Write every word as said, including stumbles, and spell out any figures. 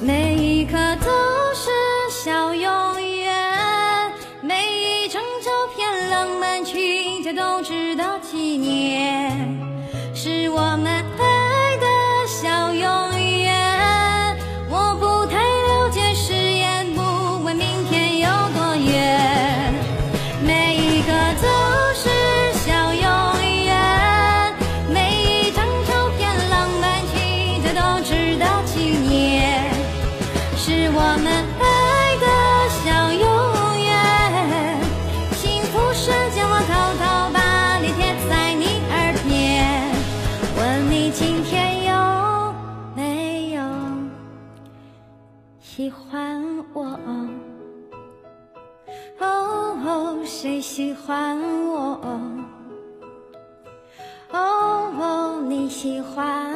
每一刻都是笑永远，每一张照片浪漫情节都值得纪念，是我们爱的笑永远。我不太了解誓言，不问明天有多远，每一个都是笑永远，每一张照片浪漫情节都值得纪念，是我们爱的笑永远。幸福瞬间我偷偷把脸贴在你耳边，问你今天有没有喜欢我？哦，谁喜欢我？哦，你喜欢